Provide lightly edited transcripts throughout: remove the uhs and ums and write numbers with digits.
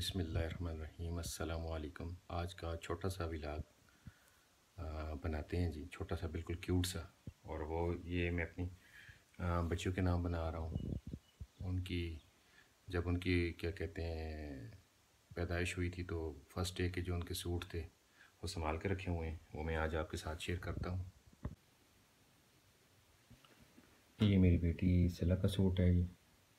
बिस्मिल्लाहिर्रहमानिर्रहीम अस्सलामु अलैकुम। आज का छोटा सा व्लॉग बनाते हैं जी, छोटा सा बिल्कुल क्यूट सा। और वो ये मैं अपनी बच्चियों के नाम बना रहा हूँ। उनकी जब उनकी क्या कहते हैं पैदाइश हुई थी तो फर्स्ट डे के जो उनके सूट थे वो संभाल के रखे हुए हैं, वो मैं आज आपके साथ शेयर करता हूँ। ये मेरी बेटी सिला का सूट है। ये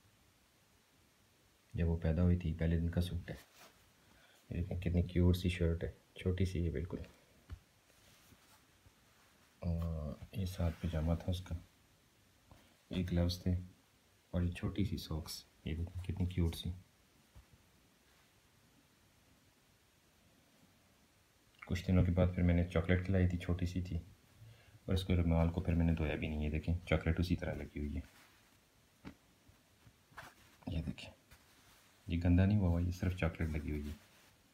जब वो पैदा हुई थी पहले दिन का सूट है। ये देखें कितनी क्यूट सी शर्ट है, छोटी सी है बिल्कुल। ये साथ पजामा था उसका, ये ग्लव्स थे और ये छोटी सी सॉक्स। ये देखें कितनी क्यूट सी। कुछ दिनों के बाद फिर मैंने चॉकलेट खिलाई थी, छोटी सी थी, और इसको रुमाल को फिर मैंने धोया भी नहीं। ये देखें चॉकलेट उसी तरह लगी हुई है। ये देखें ये गंदा नहीं हुआ, ये सिर्फ चॉकलेट लगी हुई है।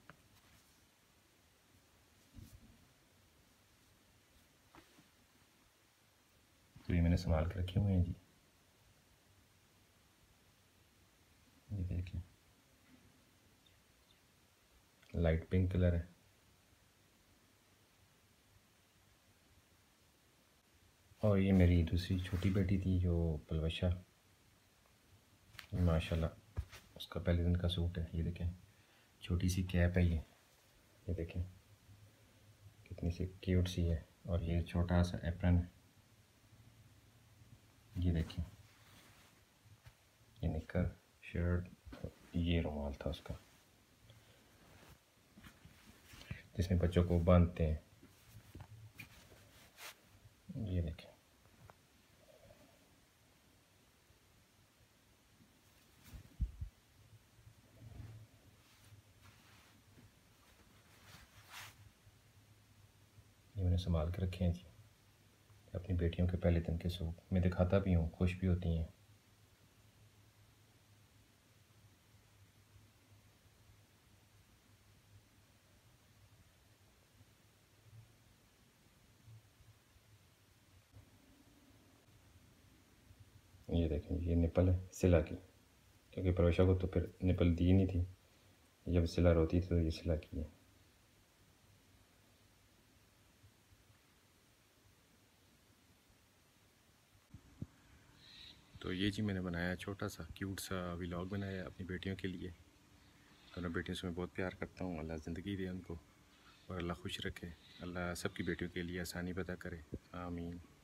तो ये मैंने संभाल के रखे हुए हैं जी। ये देखें लाइट पिंक कलर है। और ये मेरी दूसरी छोटी बेटी थी जो पलवशा, माशाल्लाह उसका पहले दिन का सूट है। ये देखें छोटी सी कैप है ये देखें कितनी सी क्यूट सी है। और ये छोटा सा एप्रन है। ये देखें ये निक्कर शर्ट, ये रुमाल था उसका जिसमें बच्चों को बांधते हैं। ये देखें ये मैंने संभाल के रखे हैं जी, अपनी बेटियों के पहले दिन के सूट। मैं दिखाता भी हूँ, खुश भी होती हैं। ये देखें ये निपल है सिला की, क्योंकि प्रवेशा को तो फिर निपल दी नहीं थी, जब सिला रोती थी तो ये सिला की है। तो ये जी मैंने बनाया छोटा सा क्यूट सा व्लॉग बनाया अपनी बेटियों के लिए। दोनों बेटियों से मैं बहुत प्यार करता हूँ। अल्लाह ज़िंदगी दे उनको और अल्लाह खुश रखे। अल्लाह सबकी बेटियों के लिए आसानी पैदा करे, आमीन।